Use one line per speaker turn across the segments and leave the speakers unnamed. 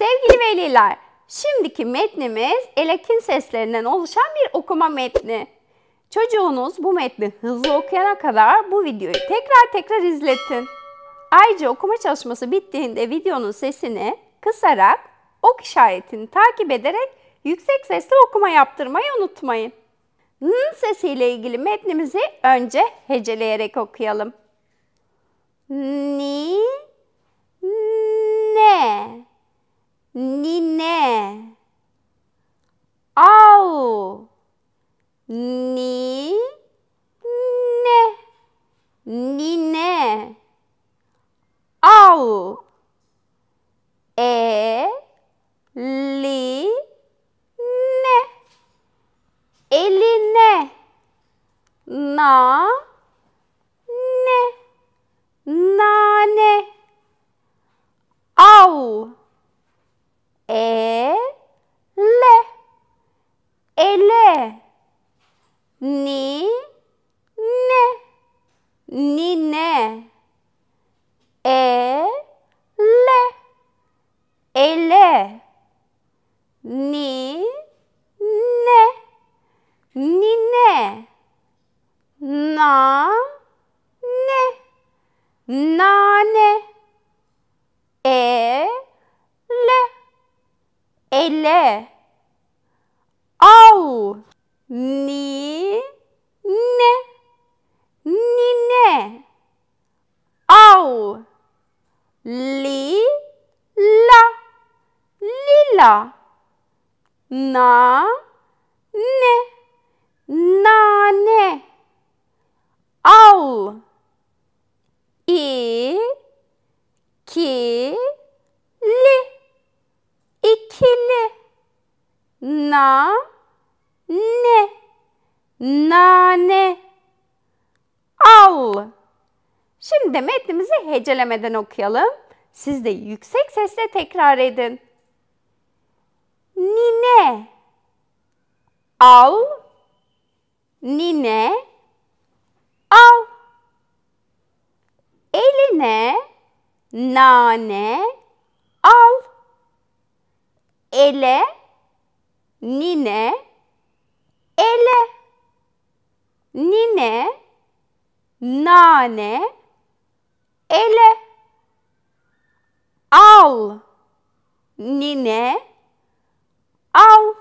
Sevgili veliler, şimdiki metnimiz Elek'in seslerinden oluşan bir okuma metni. Çocuğunuz bu metni hızlı okuyana kadar bu videoyu tekrar izletin. Ayrıca okuma çalışması bittiğinde videonun sesini kısarak, ok işaretini takip ederek yüksek sesle okuma yaptırmayı unutmayın. N sesiyle ilgili metnimizi önce heceleyerek okuyalım. Ni, ne, nine, au, ni, ne, nine, au, li, ne, eline, na, ne, nane, av, le, ele, ni, ne, nine, le, ele, ni, ne, nine, na, ne, nane, le, ele, au, ni, ne, nine, au, li, la, lila, na, ne, nane, al, ki, li, ikili, na, ne, nane, al. Şimdi de metnimizi hecelemeden okuyalım. Siz de yüksek sesle tekrar edin. Nine, al, nine, al. Eline, nane, al. Ele, nine, ele. Nine, nane, ele. Al, nine, al.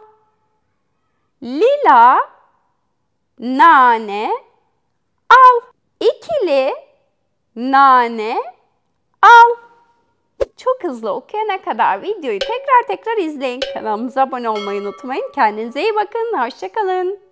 Lila, nane, al. İkili, nane, al. Çok hızlı okuyana kadar videoyu tekrar izleyin. Kanalımıza abone olmayı unutmayın. Kendinize iyi bakın. Hoşça kalın.